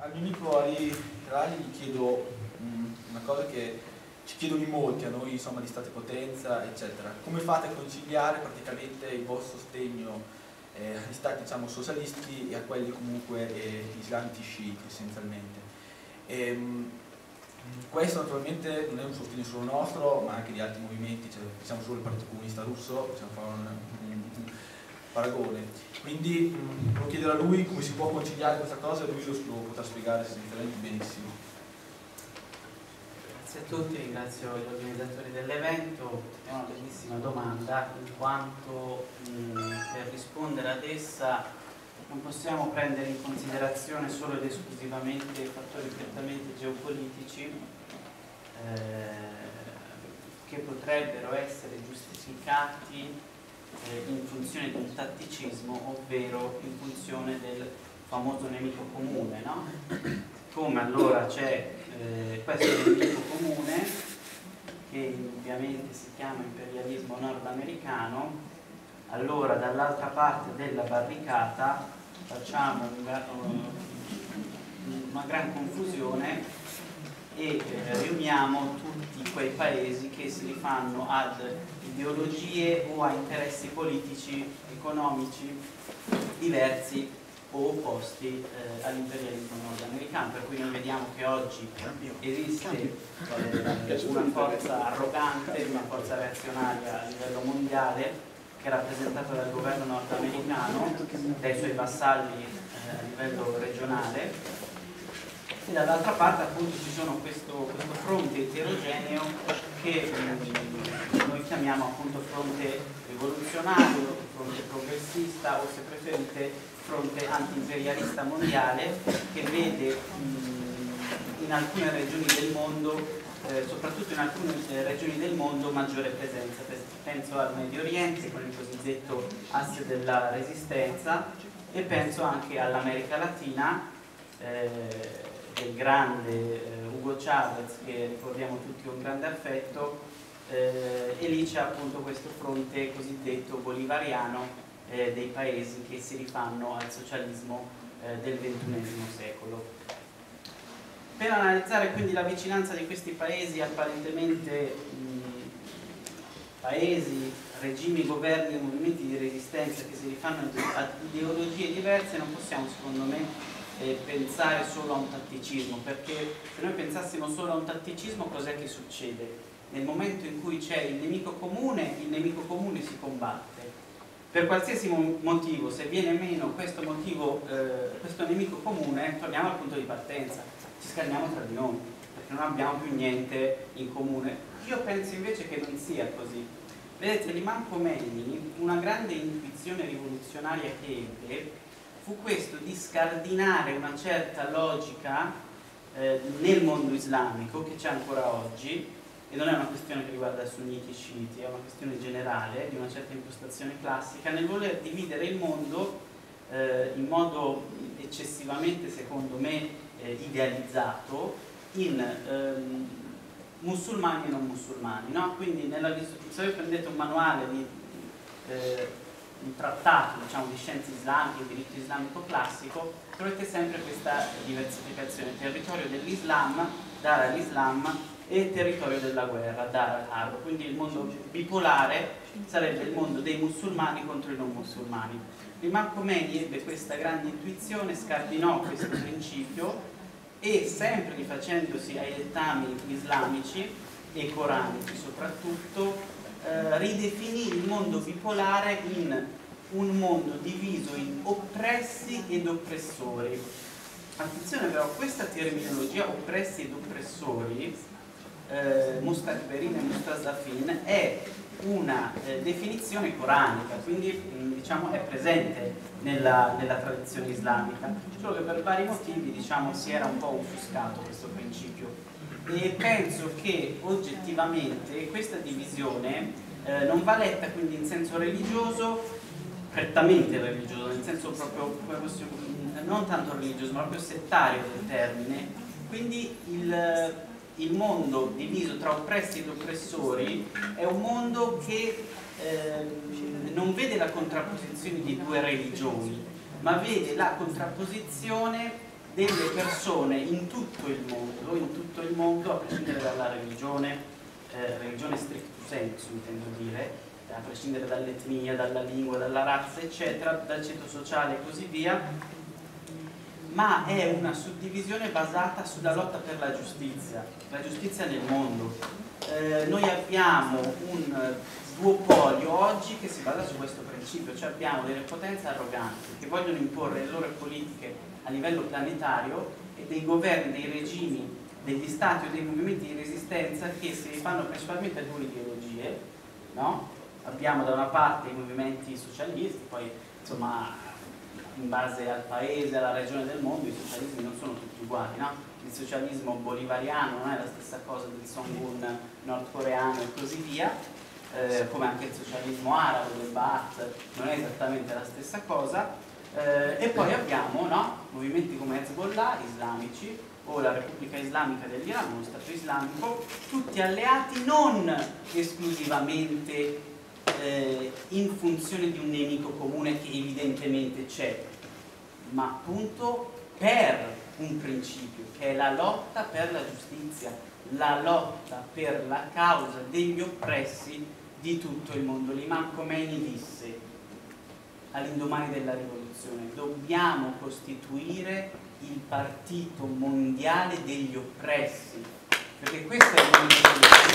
Al mio amico Ali Rali gli chiedo una cosa che ci chiedono in molti, a noi insomma di state potenza eccetera. Come fate a conciliare praticamente il vostro sostegno agli stati diciamo socialisti e a quelli comunque islamici sciiti essenzialmente? Questo naturalmente non è un sostegno solo nostro ma anche di altri movimenti, cioè, diciamo solo il Partito Comunista Russo, possiamo fare un paragone. Quindi volevo chiedere a lui come si può conciliare questa cosa e lui lo potrà spiegare sinceramente benissimo. Grazie a tutti, ringrazio gli organizzatori dell'evento. È una bellissima domanda in quanto per rispondere ad essa non possiamo prendere in considerazione solo ed esclusivamente fattori prettamente geopolitici che potrebbero essere giustificati in funzione di un tatticismo, ovvero in funzione del famoso nemico comune, no? Come allora c'è questo nemico comune che ovviamente si chiama imperialismo nordamericano, allora dall'altra parte della barricata facciamo una gran confusione e riuniamo tutti quei paesi che si rifanno ad ideologie o a interessi politici, economici diversi o opposti all'imperialismo nordamericano, per cui noi vediamo che oggi esiste una forza arrogante, una forza reazionaria a livello mondiale che è rappresentata dal governo nordamericano, dai suoi vassalli a livello regionale, e dall'altra parte appunto ci sono questo fronte eterogeneo che noi chiamiamo appunto fronte rivoluzionario, fronte progressista o se preferite fronte anti-imperialista mondiale, che vede in alcune regioni del mondo, soprattutto in alcune regioni del mondo, maggiore presenza. Penso al Medio Oriente con il cosiddetto asse della resistenza e penso anche all'America Latina del grande Hugo Chavez, che ricordiamo tutti con grande affetto, e lì c'è appunto questo fronte cosiddetto bolivariano dei paesi che si rifanno al socialismo del XXI secolo. Per analizzare quindi la vicinanza di questi paesi apparentemente paesi, regimi, governi e movimenti di resistenza che si rifanno ad ideologie diverse, non possiamo secondo me pensare solo a un tatticismo, perché se noi pensassimo solo a un tatticismo, cos'è che succede? Nel momento in cui c'è il nemico comune si combatte. Per qualsiasi motivo, se viene meno questo nemico comune, torniamo al punto di partenza, ci scanniamo tra di noi, perché non abbiamo più niente in comune. Io penso invece che non sia così. Vedete, l'Imam Khomeini, una grande intuizione rivoluzionaria che ebbe, fu questo di scardinare una certa logica nel mondo islamico che c'è ancora oggi, e non è una questione che riguarda sunniti e sciiti, è una questione generale di una certa impostazione classica, nel voler dividere il mondo in modo eccessivamente, secondo me, idealizzato in musulmani e non musulmani, no? Quindi se voi prendete un manuale di un trattato, diciamo, di scienze islamiche, di diritto islamico classico, trovate sempre questa diversificazione: territorio dell'Islam, dar all'Islam, e territorio della guerra, dar al-harb. Quindi il mondo bipolare sarebbe il mondo dei musulmani contro i non musulmani. L'Imam Khomeini ebbe questa grande intuizione, scardinò questo principio e, sempre rifacendosi ai dettami islamici e coranici soprattutto, ridefinì il mondo bipolare in un mondo diviso in oppressi ed oppressori. Attenzione però, questa terminologia oppressi ed oppressori, Mustakberin e Mustazafin, è una definizione coranica, quindi diciamo è presente nella tradizione islamica, solo che per vari motivi diciamo si era un po' offuscato questo principio. E penso che oggettivamente questa divisione non va letta quindi in senso religioso, prettamente religioso, nel senso proprio, come possiamo, non tanto religioso, ma proprio settario del termine. Quindi il mondo diviso tra oppressi ed oppressori è un mondo che non vede la contrapposizione di due religioni, ma vede la contrapposizione delle persone in tutto il mondo, a prescindere dalla religione, religione stricto sensu intendo dire, a prescindere dall'etnia, dalla lingua, dalla razza eccetera, dal ceto sociale e così via, ma è una suddivisione basata sulla lotta per la giustizia nel mondo. Noi abbiamo un duopolio oggi che si basa su questo principio, cioè abbiamo delle potenze arroganti che vogliono imporre le loro politiche a livello planetario e dei governi, dei regimi, degli stati o dei movimenti di resistenza che si rifanno principalmente a due ideologie, no? Abbiamo da una parte i movimenti socialisti, poi insomma in base al paese, alla regione del mondo, i socialismi non sono tutti uguali, no? Il socialismo bolivariano non è la stessa cosa del Songun nordcoreano e così via, come anche il socialismo arabo del Baath non è esattamente la stessa cosa, e poi abbiamo, no, movimenti come Hezbollah, islamici, o la Repubblica Islamica dell'Iran, uno Stato islamico, tutti alleati non esclusivamente in funzione di un nemico comune che evidentemente c'è, ma appunto per un principio che è la lotta per la giustizia, la lotta per la causa degli oppressi di tutto il mondo. L'Imam Khomeini disse all'indomani della rivoluzione: dobbiamo costituire il partito mondiale degli oppressi, perché questa è l'unica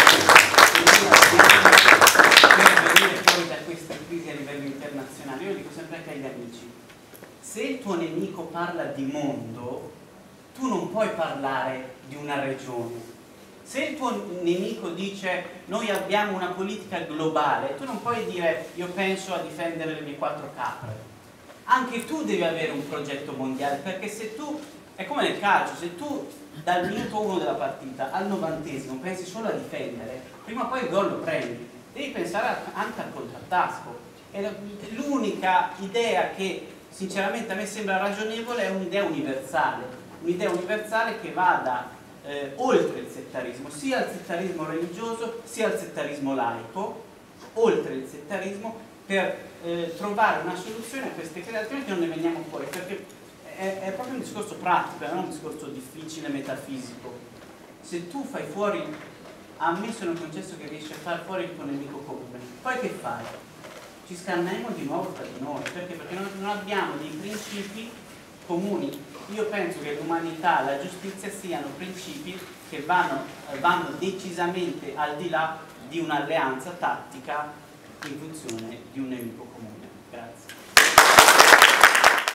per venire fuori da questa crisi a livello internazionale. Io dico sempre anche agli amici: se il tuo nemico parla di mondo, tu non puoi parlare di una regione. Se il tuo nemico dice noi abbiamo una politica globale, tu non puoi dire io penso a difendere le mie 4 capre. Anche tu devi avere un progetto mondiale, perché se tu, è come nel calcio, se tu dal minuto 1 della partita al 90esimo pensi solo a difendere, prima o poi il gol lo prendi. Devi pensare anche al contrattacco. E l'unica idea che sinceramente a me sembra ragionevole è un'idea universale che vada oltre il settarismo, sia il settarismo religioso sia il settarismo laico, oltre il settarismo, per trovare una soluzione a queste crisi, altrimenti non ne veniamo fuori, perché è proprio un discorso pratico, non un discorso difficile, metafisico. Se tu fai fuori, ammesso nel concesso che riesci a fare fuori il tuo nemico comune, poi che fai? Ci scanniamo di nuovo tra di noi, perché non abbiamo dei principi comuni. Io penso che l'umanità, la giustizia siano principi che vanno decisamente al di là di un'alleanza tattica in funzione di un nemico comune. Grazie.